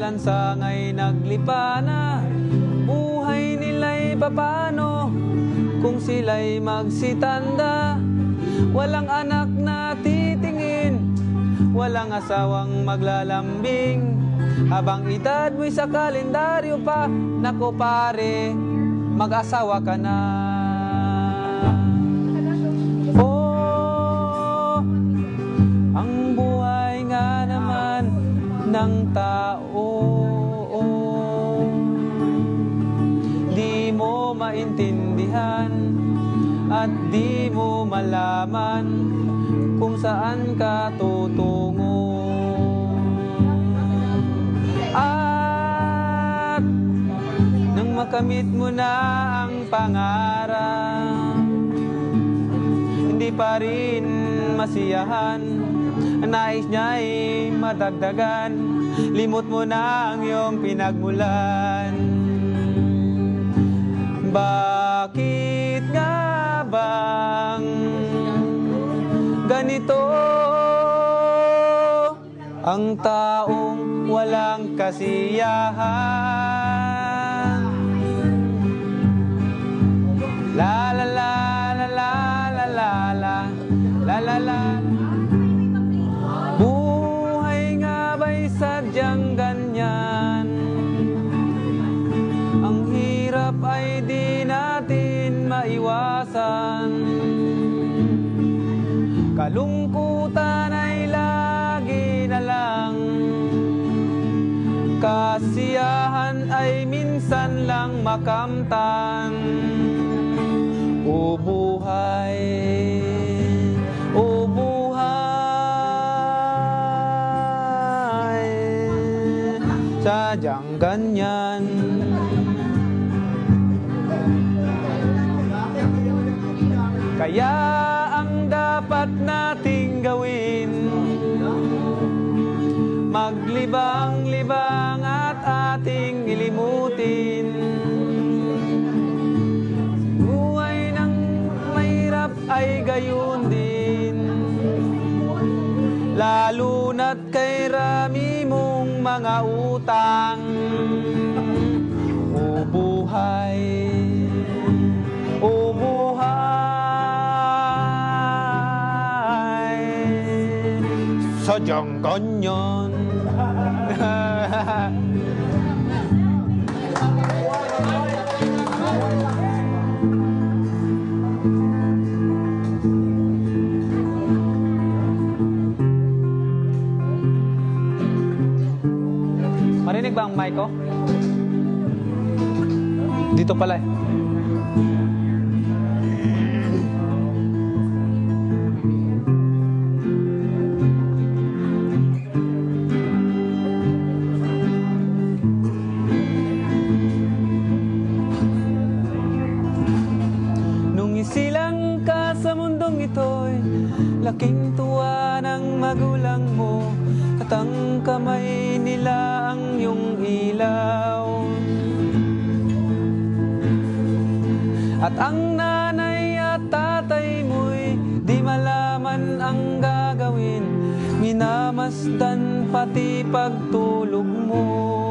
sangay naglipa na. Buhay nila'y papano kung sila'y magsitanda. Walang anak na titingin, walang asawang maglalambing. Habang edad mo'y sa kalendaryo pa, naku pare, mag-asawa ka na. Oh, ang buhay nga naman ng tao, di mo maintindihan at di mo malaman kung saan ka tutungo. At nang makamit mo na ang pangarap, hindi pa rin masiyahan, nais niya'y madagdagan, limot mo na ang iyong pinagmulan. Bakit nga bang ganito ang taong walang kasiyahan? La la la la la la la la la la la. Buhay nga ba'y sadyang ganyan? Ang hirap ay di natin maiwasan, kalungkutan ay lagi na lang, kasiyahan ay minsan lang makamtan. O buhay, o buhay, sadyang ganyan. Kaya ang dapat nating gawin, maglibang-libang at ating ilimutin. Buhay ng mahirap ay gayon din, lalo na't kay rami mong mga utang. O buhay, o buhay, sadyang ganyan. Marinig ba ang mic ko? Dito pala eh. Isilang ka sa mundong ito'y laking tuwa ng magulang mo, at ang kamay nila ang iyong ilaw. At ang nanay at tatay mo'y di malaman ang gagawin, minamasdan pati pagtulog mo.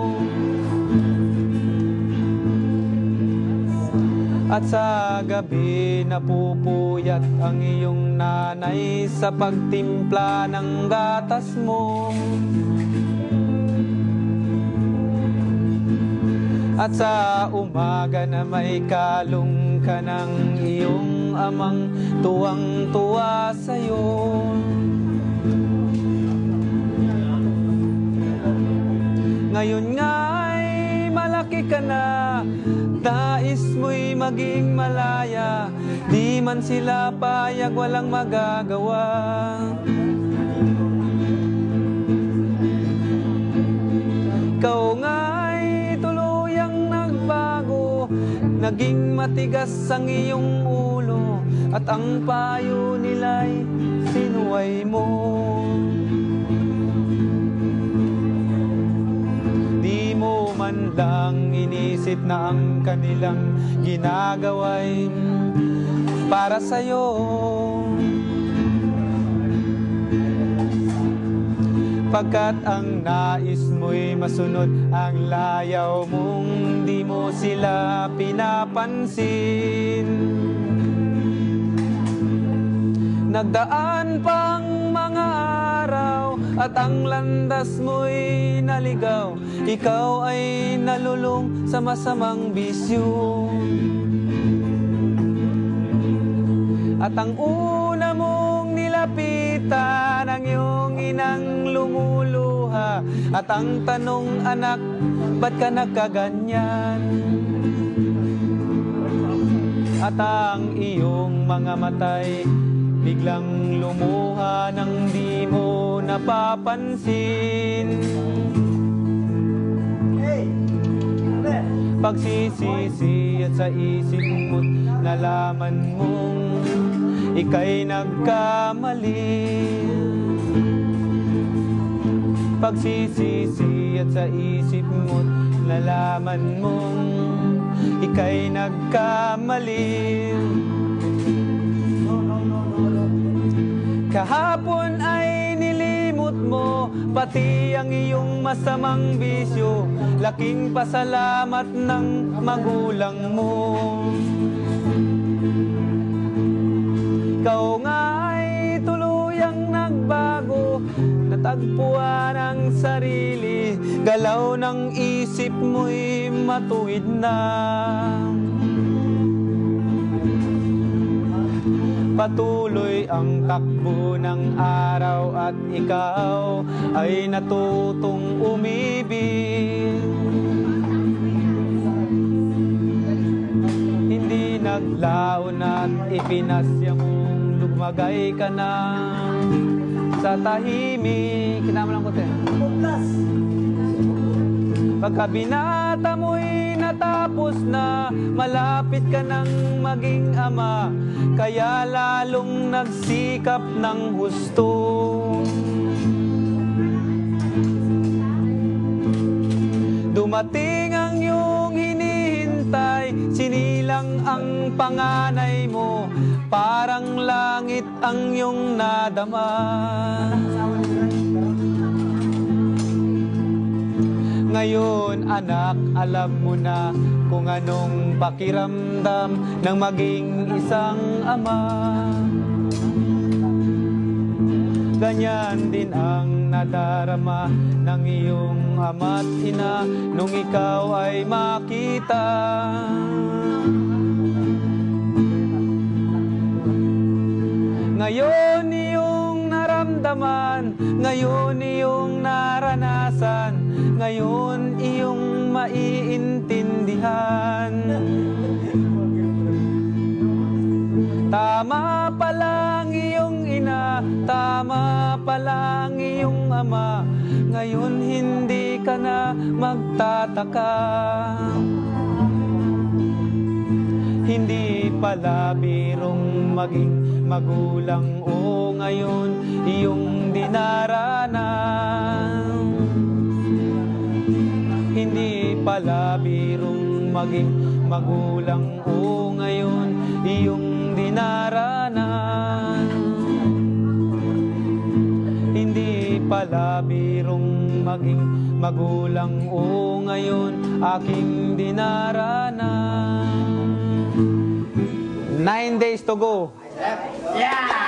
At sa gabi napupuyat ang iyong nanay sa pagtimpla ng gatas mo. At sa umaga na may kalong ka ng iyong amang tuwang-tuwa sa'yo. Ngayon nga'y malaki ka na, nais mo'y maging malaya, di man sila payag, walang magagawa. Ikaw nga'y tuluyang nagbago, naging matigas ang iyong ulo, at ang payo nila'y sinuway mo. Di mo man lang inisip na ang kanilang ginagawa'y para sa'yo. Pagkat ang nais mo'y masunod ang layaw mong di mo sila pinapansin. Nagdaan pang mga araw at ang landas mo'y naligaw. Ikaw ay nalulung sa masamang bisyo. At ang una mong nilapitan ang iyong inang lumuluha. At ang tanong, anak, ba't ka nagkaganyan? At ang iyong mga matay biglang lumuha nang di mo napapansin. Pagsisisi at sa isip mo't nalaman mong ika'y nagkamali. Pagsisisi at sa isip mo't nalaman mong ika'y nagkamali. Kahapon ay nilimot mo pati ang iyong masamang bisyo. Laking pasalamat ng magulang mo. Ikaw nga ay tuluyang nagbago, natagpuan ang sarili. Galaw ng isip mo'y matuwid na. Patuloy ang takbo ng araw at ikaw ay natutong umibig. Hindi naglaon at ipinasya mong lumagay ka na sa tahimik. Kinama lang ko tayo. Pagka binata mo'y natapos na, malapit ka nang maging ama. Kaya lalong nagsikap ng husto. Dumating ang iyong hinihintay, sinilang ang panganay mo. Parang langit ang iyong nadama. Ngayon, anak, alam mo na kung anong pakiramdam ng maging isang ama. Ganyan din ang nadarama ng iyong ama't ina nung ikaw ay makita. Ngayon iyong naramdaman, ngayon iyong naranasan, ngayon iyong maiintindihan. Tama palang iyong ina, tama palang iyong ama. Ngayon hindi ka na magtataka. Hindi pala birong maging magulang o ngayon iyong dinaranan. Hindi pala birong maging magulang o ngayon iyong dinaranan. Hindi pala birong maging magulang o ngayon aking dinaranan. 9 days to go. Yeah!